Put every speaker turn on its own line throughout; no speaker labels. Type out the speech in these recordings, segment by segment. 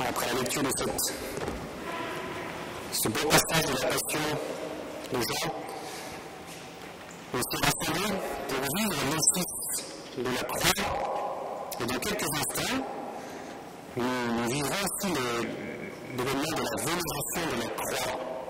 après la lecture de ce beau passage de la Passion de Jean, on s'est rassemblés pour vivre l'office de la croix. Et dans quelques instants, nous vivrons aussi l'événement de la vénération de la croix.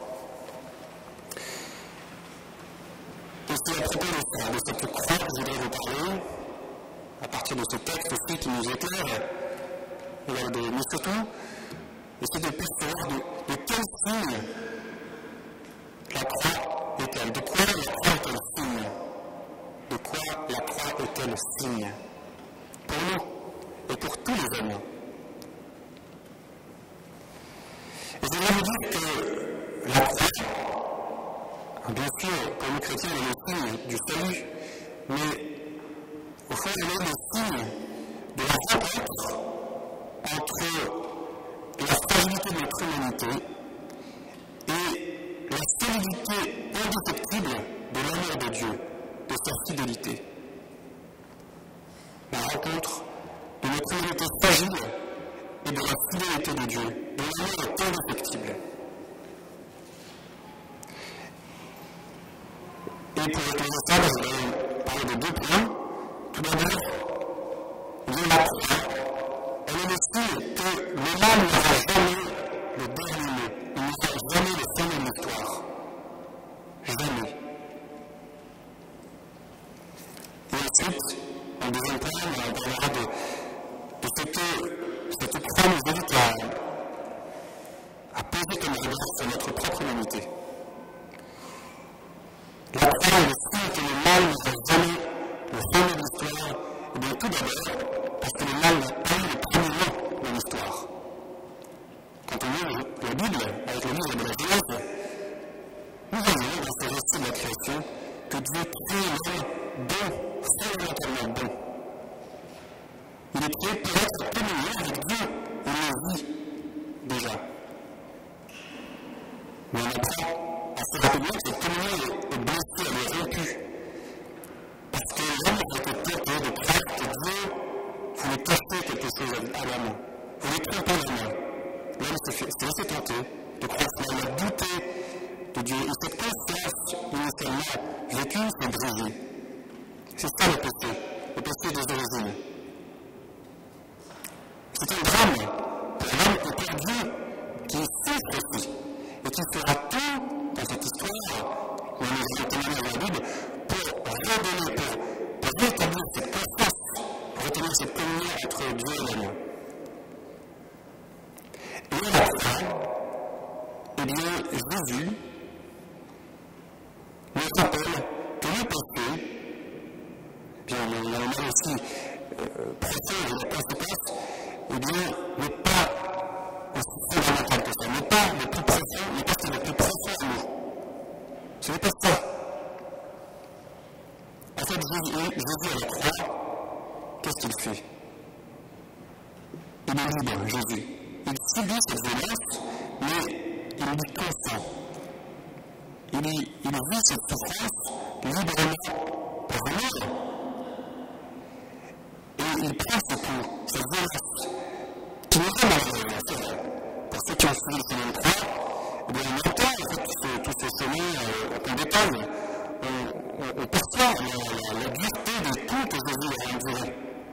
Et c'est à propos de cette croix que je voudrais vous parler, à partir de ce texte aussi qui nous éclaire, mais surtout, essayer de plus savoir de quel signe la croix est-elle, de quoi la croix est-elle signe, de quoi la croix est-elle signe, pour nous et pour tous les hommes. Et je voudrais vous dire que la croix, bien sûr, pour nous chrétiens, elle est le signe du salut, mais au fond, elle est le signe de la rencontre entre la fragilité de notre humanité et la solidité indéfectible de l'amour de Dieu, de sa fidélité. La rencontre de notre humanité fragile et de la fidélité de Dieu, de l'amour est indéfectible. Et pour éclairer ça, je vais parler de deux points. Tout d'abord, la croix, elle est le signe que le mal n'aura jamais le dernier mot. Il n'aura jamais le fin de l'histoire. Jamais. Et ensuite, en deuxième point, on parlera de ce que cette croix nous invite à poser comme regard sur notre propre humanité. La croix est le signe que le mal n'aura jamais le fin de l'histoire. Et bien tout d'abord, parce que le mal n'a pas eu le premier mot de l'histoire. Quand on lit la Bible, avec le livre de la Genèse, nous voyons dans ce récit de la création que Dieu crée l'homme bon, fondamentalement bon. Il est créé pour être en communion avec Dieu, et la vie, déjà. Mais on apprend assez rapidement que cette communion est blessée, elle est rompue. Parce que l'homme a été tenté de croire que Dieu voulait cacher quelque chose à l'homme, voulait tromper l'homme. L'homme s'est laissé tenter de croire qu'il a douté de Dieu. Et cette confiance initialement vécue s'est brisée. C'est ça le péché des origines. C'est un drame pour l'homme et pour Dieu qui souffre aussi et qui fera tout dans cette histoire, dans les témoignages de la Bible, pour redonner, pour rétablir cette confiance, pour rétablir cette communion entre Dieu et l'homme. Et à la fin, eh bien, Jésus nous rappelle que le péché, bien, il y a le mal aussi profond de la conséquence, eh bien, n'est pas aussi fondamental que ça, n'est pas le plus profond, n'est pas ce qui est le plus profond en nous. Ce n'est pas ça. En fait, Jésus à la croix, qu'est-ce qu'il fait? Il est libre, Jésus. Il subit cette violence, mais il y consent. Il vit cette souffrance librement pour venir. Et il prend ce coup, cette violence, qui n'est pas malheureuse, c'est vrai. Pour ceux qui ont suivi le chemin de croix, eh bien, on entend en fait, tout ce chemin en détail. On perçoit la dureté des coups que Jésus a endurés.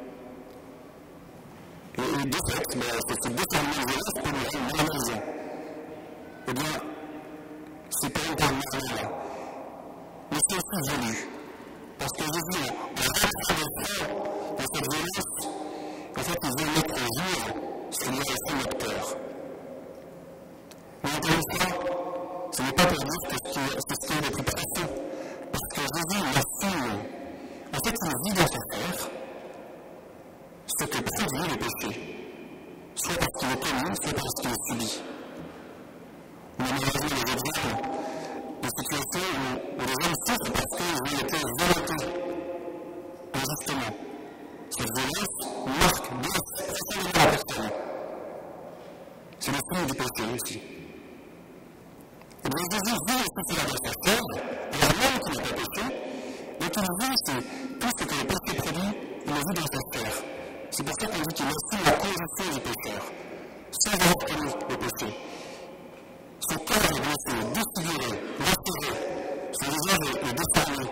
Et de fait, ce déferlement de violence peut nous rendre malades. Eh bien, c'est pas une part normale. Mais c'est aussi voulu. Parce que Jésus, en rentrant de fond dans cette violence, en fait, il veut mettre au jour ce qu'il y a au fond de notre cœur. Mais encore une fois, ce n'est pas pour dire que c'est ce qui est le plus profond. Parce que Jésus l'assume. En fait, il vit dans sa chair ce que produit le péché. Soit parce qu'il est connu, soit parce qu'il est subi. On a malheureusement des exemples de situations où les hommes souffrent parce qu'ils ont été violentés injustement. Cette violence marque, blesse profondément la personne. C'est le signe du péché aussi. Et bien Jésus vit aussi cela dans sa chair, alors même qu'il n'a pas péché, mais qu'il vit tout ce que le péché produit, il le vit dans sa chair. C'est pour ça qu'on dit qu'il assume la condition du pécheur. sans avoir commis le péché. Son corps est blessé, défiguré, lacéré, son visage est déformé.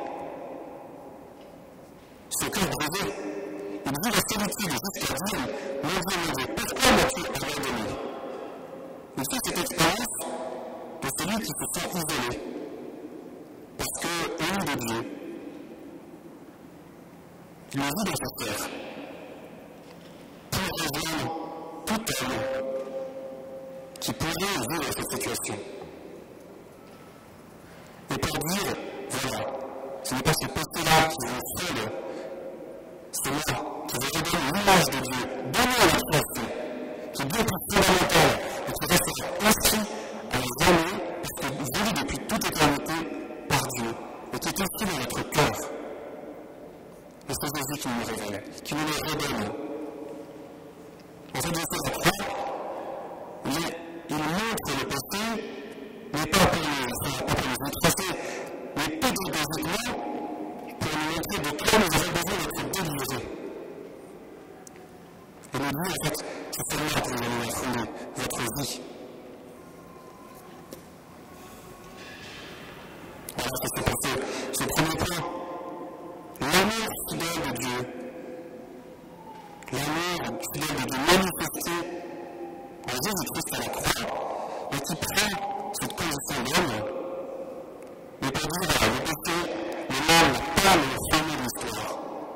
Son cœur brisé, il vit la solitude jusqu'à dire « Mon Dieu, pourquoi m'as-tu abandonné ?» Il fait cette expérience de celui qui se sent isolé, parce que, loin de Dieu, il le vit dans sa chair. Pour rejoindre tout homme qui pourrait vivre cette situation. Et pour dire, voilà, ce n'est pas ce péché-là qui vous fonde, c'est moi qui vous redonne l'image de Dieu, donner à la création, qui est bien plus fondamentale, et qui restera inscrit à les années, parce que vous vivez depuis toute éternité par Dieu, et qui est inscrit dans notre cœur. Et c'est Jésus qui nous révèle, qui nous les redonne. En fait, Jésus la croix, il montre le péché, mais pas pour nous effacer, mais pédagogiquement pour nous montrer de quoi nous avons besoin d'être délivrés. Et nous dit, en fait, c'est seulement que vous allez fonder votre vie. Voilà ce qui s'est passé. Ce premier point, l'amour fidèle de Dieu. L'amour fidèle de Dieu manifesté en Jésus-Christ à la croix, mais qui prend cette condition d'homme, mais pour dire le péché, le mal n'a pas le sommet de l'histoire.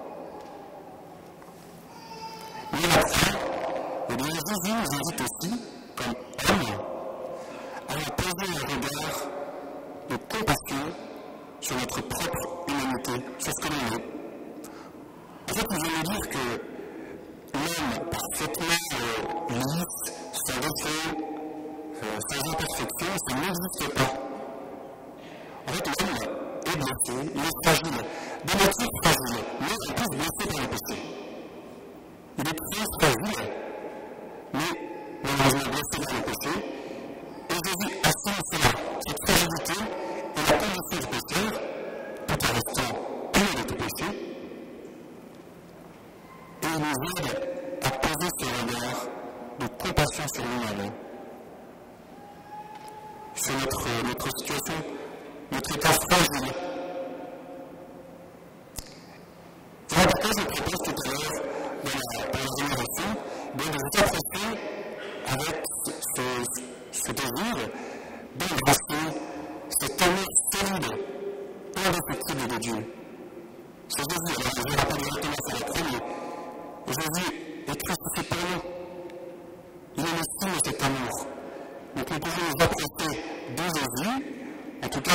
Mais la croix, eh bien Jésus nous invite aussi, comme homme, à poser un regard de compassion sur notre propre humanité, sur ce que l'on est. En fait, nous allons dire que l'homme parfaitement lisse, sans défaut, sans imperfection, ça n'existe pas. En fait, l'homme est blessé, il est fragile, de nature fragile, mais en plus blessé par le péché. Il est très fragile, mais malheureusement blessé par le péché, et Jésus assume cela, cette fragilité et la condition du pécheur, tout en restant pur de tout péché, et il nous aide à poser ce regard de compassion sur nous-mêmes, sur notre situation, notre état fragile. Voilà pourquoi je propose tout à l'heure, dans la génération, de vous approcher avec ce désir d'embrasser cet amour solide, indéfectible de Dieu. Ce désir, alors je rappelle directement sur la croix, mais Jésus est crucifié pour nous. Il est le signe de cet amour. Donc nous pouvons nous approcher de Jésus, en tout cas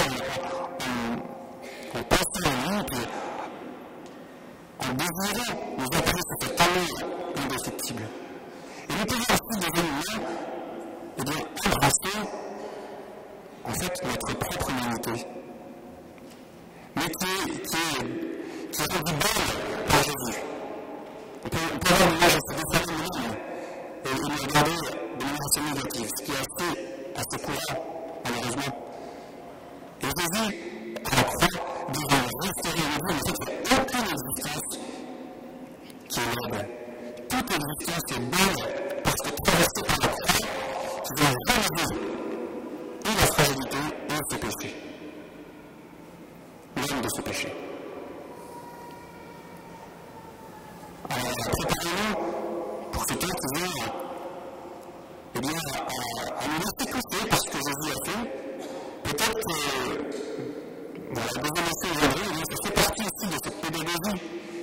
en pensant en lui, puis en désirant nous approcher de cet amour indéfectible. Et nous pouvons aussi devenir et bien embrasser en fait notre propre humanité, mais qui est rendue belle par Jésus. On peut avoir l'image de ce dessin humain et le regarder de manière assez négative, ce qui est assez courant, malheureusement. Et Jésus, à la croix, dit restaurer le monde, mais il n'y a aucune existence qui est laide. Toute existence est belle parce que traversée par la croix, qui vient relever et la fragilité et ce péché. L'homme de ce péché. Alors, préparez-nous pour ce temps qui vient, eh bien, à nous laisser pousser par ce que Jésus a fait. Peut-être que, voilà, la deuxième leçon aujourd'hui, ça fait partie aussi de cette pédagogie,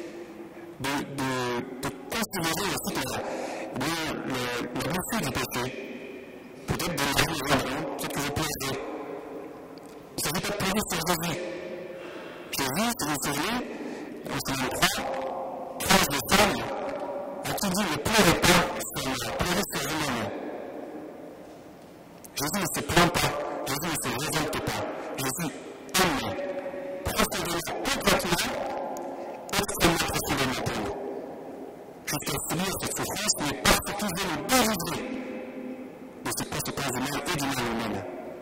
de considérer aussi que la blessure du péché, peut-être de la vie, peut-être que vous plaiderez. Il ne s'agit pas de pleurer sur Jésus. Jésus, si vous vous souvenez, on se le croit, prince de femme, à qui dit ne pleurez pas sur moi, pleurez sur vous-même. Jésus ne se plaint pas, Jésus ne se révolte pas, Jésus aime profondément, complètement, extrêmement profondément pour nous. Jusqu'à subir cette souffrance, mais parce qu'il veut nous délivrer de ces conséquences du mal et du mal humain.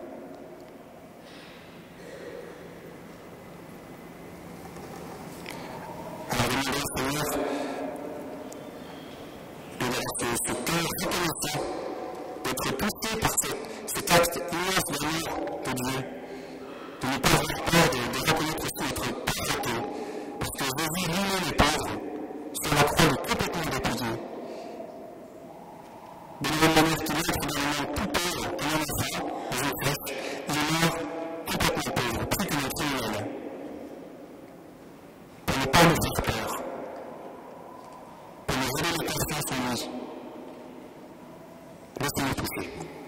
Alors demandez au Seigneur de ce cœur reconnaissant Dieu, de ne pas avoir peur de reconnaître aussi notre pauvreté, parce que Jésus lui-même est pauvre, sur la croix il est complètement dépouillé. De la même manière qu'il est finalement tout pauvre, en un enfant, Jésus-Christ, il meurt complètement pauvre, plus que notre criminel, pour ne pas nous faire peur, pour nous donner la confiance en lui. Laissez-nous toucher.